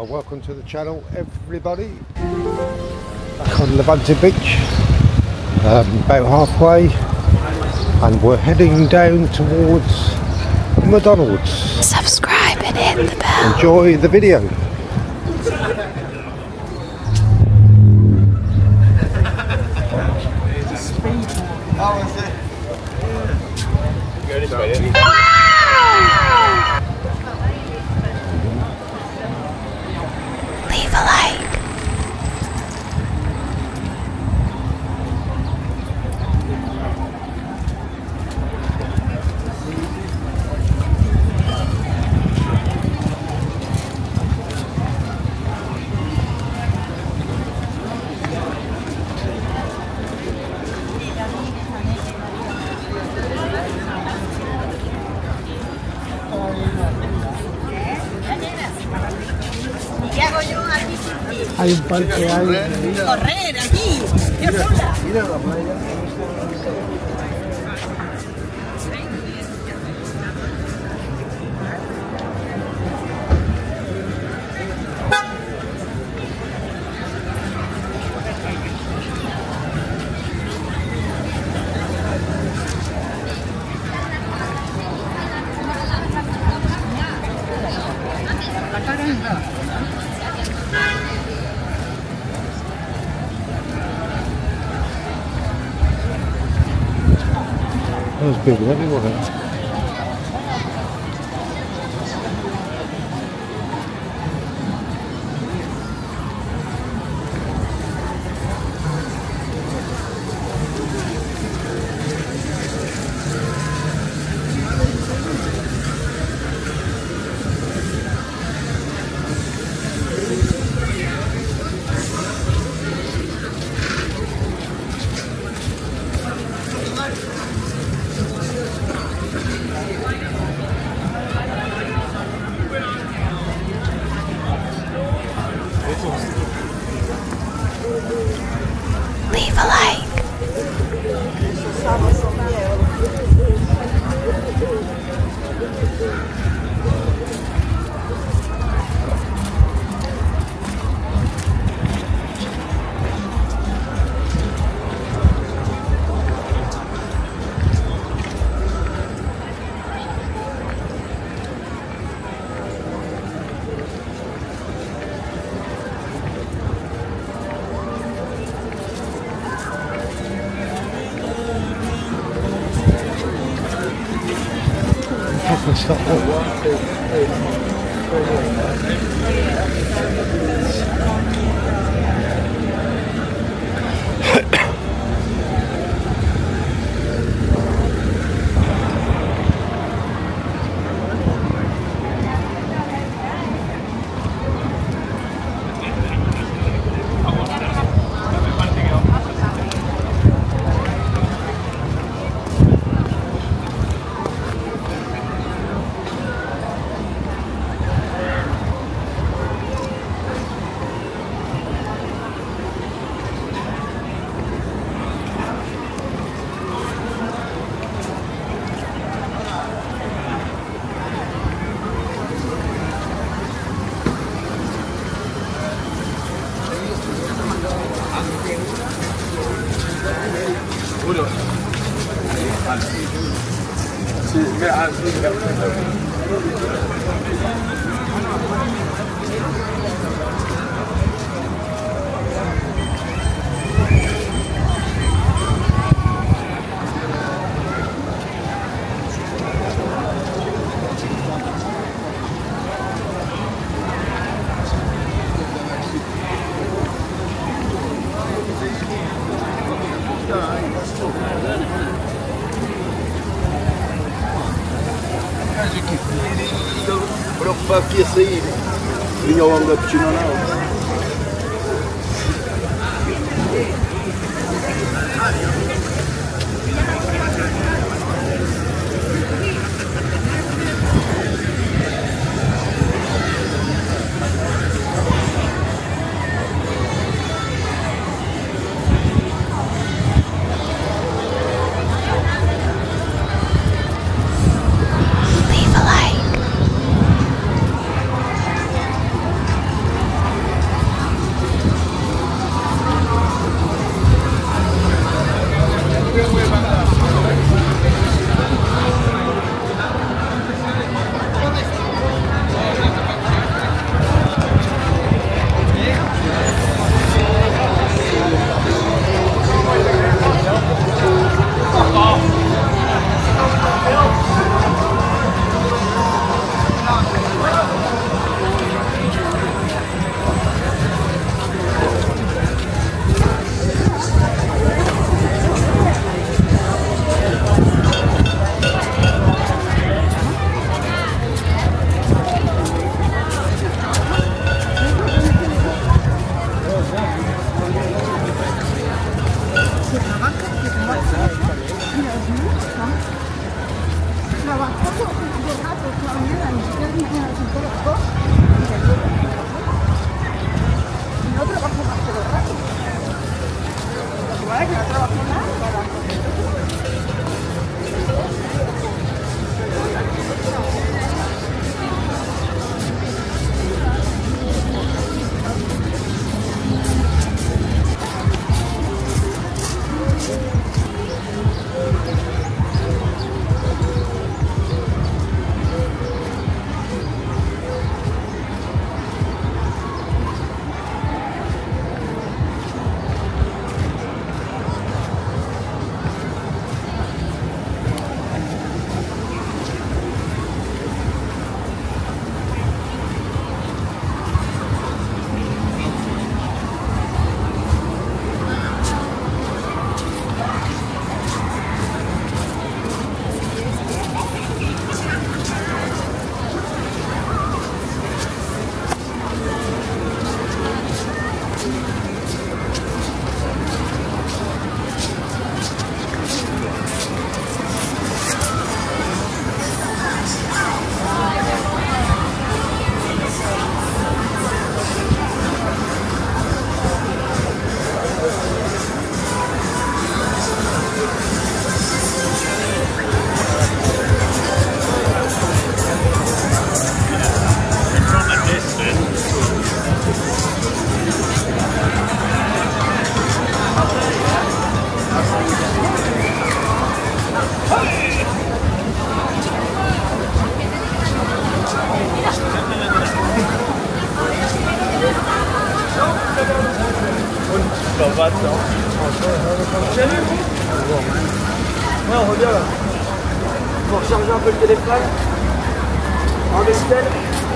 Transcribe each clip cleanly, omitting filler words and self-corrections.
Well, welcome to the channel, everybody. Back on Levante Beach, about halfway, and we're heading down towards McDonald's. Subscribe and hit the bell. Enjoy the video. Leave a like. Hay un parque, hay... Correr aquí, yo sola. Mira la playa. There's people everywhere. Leave a like. Stop Aqui a sair, vinha ao longo da piscina ou não. Leave a like. Ouais, on revient là. Faut recharger un peu le téléphone. Enlever le sel.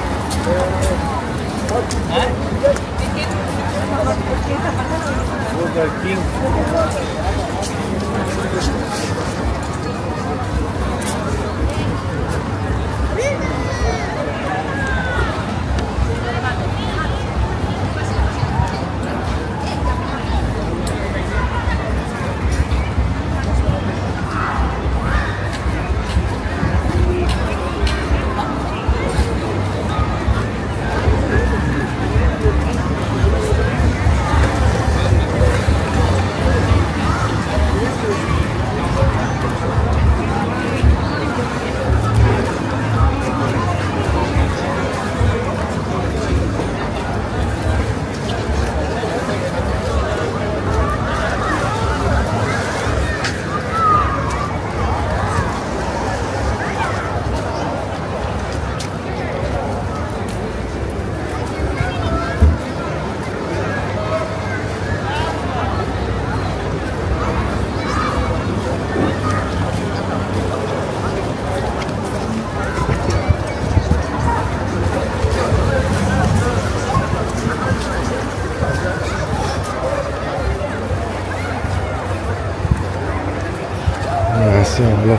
So long.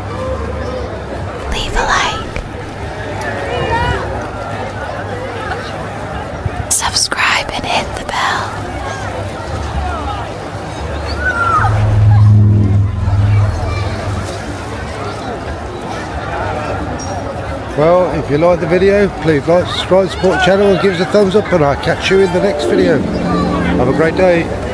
Leave a like. Subscribe and hit the bell. Well, if you like the video, please like, subscribe, support the channel and give us a thumbs up, and I'll catch you in the next video. Have a great day.